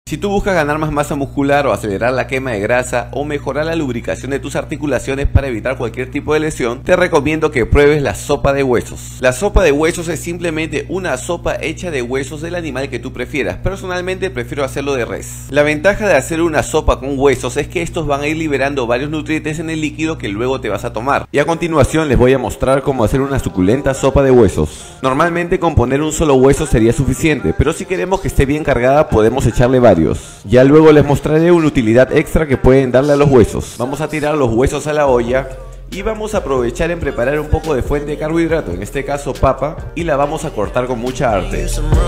Si tú buscas ganar más masa muscular o acelerar la quema de grasa o mejorar la lubricación de tus articulaciones para evitar cualquier tipo de lesión, te recomiendo que pruebes la sopa de huesos. La sopa de huesos es simplemente una sopa hecha de huesos del animal que tú prefieras. Personalmente prefiero hacerlo de res. La ventaja de hacer una sopa con huesos es que estos van a ir liberando varios nutrientes en el líquido que luego te vas a tomar. Y a continuación les voy a mostrar cómo hacer una suculenta sopa de huesos. Normalmente con poner un solo hueso sería suficiente, pero si queremos que esté bien cargada podemos echarle varios. Ya luego les mostraré una utilidad extra que pueden darle a los huesos. Vamos a tirar los huesos a la olla y vamos a aprovechar en preparar un poco de fuente de carbohidrato, en este caso papa, y la vamos a cortar con mucha arte.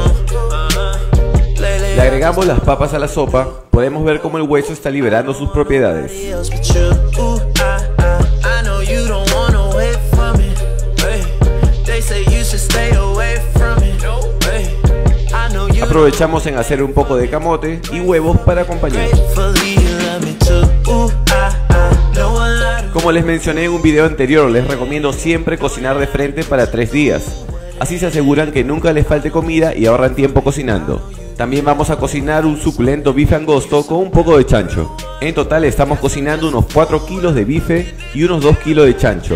Le agregamos las papas a la sopa, podemos ver cómo el hueso está liberando sus propiedades. Aprovechamos en hacer un poco de camote y huevos para acompañar. Como les mencioné en un video anterior, les recomiendo siempre cocinar de frente para 3 días. Así se aseguran que nunca les falte comida y ahorran tiempo cocinando. También vamos a cocinar un suculento bife angosto con un poco de chancho. En total estamos cocinando unos 4 kilos de bife y unos 2 kilos de chancho.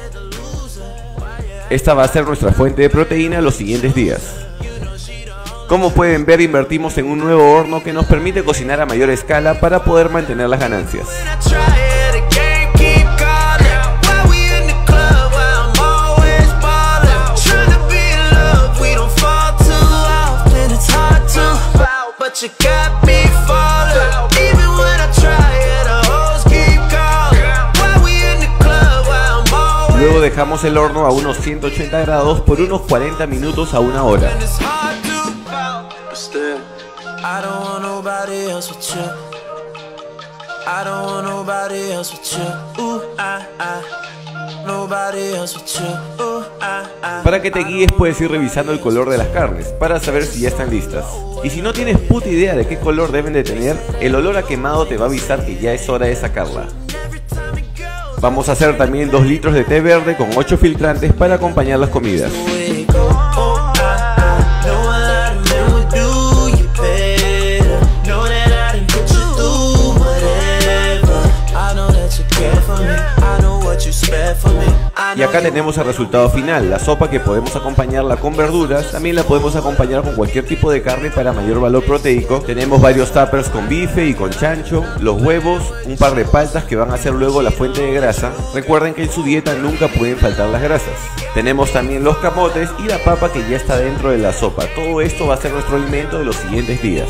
Esta va a ser nuestra fuente de proteína los siguientes días. Como pueden ver, invertimos en un nuevo horno que nos permite cocinar a mayor escala para poder mantener las ganancias. Luego dejamos el horno a unos 180 grados por unos 40 minutos a 1 hora. Para que te guíes puedes ir revisando el color de las carnes para saber si ya están listas. Y si no tienes puta idea de qué color deben de tener, el olor a quemado te va a avisar que ya es hora de sacarla. Vamos a hacer también 2 litros de té verde con 8 filtrantes para acompañar las comidas. Y acá tenemos el resultado final, la sopa que podemos acompañarla con verduras, también la podemos acompañar con cualquier tipo de carne para mayor valor proteico. Tenemos varios tuppers con bife y con chancho, los huevos, un par de paltas que van a ser luego la fuente de grasa. Recuerden que en su dieta nunca pueden faltar las grasas. Tenemos también los camotes y la papa que ya está dentro de la sopa. Todo esto va a ser nuestro alimento de los siguientes días.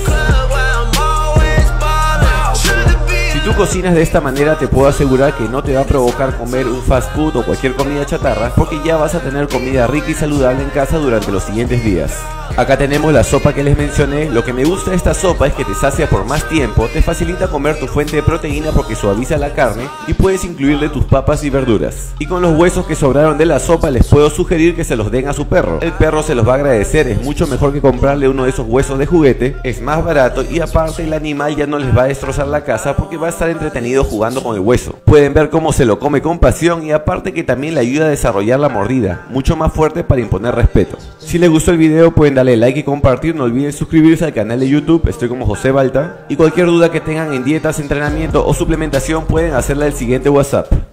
Si tú cocinas de esta manera te puedo asegurar que no te va a provocar comer un fast food o cualquier comida chatarra, porque ya vas a tener comida rica y saludable en casa durante los siguientes días. Acá tenemos la sopa que les mencioné. Lo que me gusta de esta sopa es que te sacia por más tiempo, te facilita comer tu fuente de proteína porque suaviza la carne y puedes incluirle tus papas y verduras. Y con los huesos que sobraron de la sopa les puedo sugerir que se los den a su perro. El perro se los va a agradecer, es mucho mejor que comprarle uno de esos huesos de juguete, es más barato y aparte el animal ya no les va a destrozar la casa porque va a estar entretenido jugando con el hueso. Pueden ver cómo se lo come con pasión y aparte que también le ayuda a desarrollar la mordida, mucho más fuerte para imponer respeto. Si les gustó el video pueden darle like y compartir, no olviden suscribirse al canal de YouTube, estoy como José Balta, y cualquier duda que tengan en dietas, entrenamiento o suplementación pueden hacerla al siguiente WhatsApp.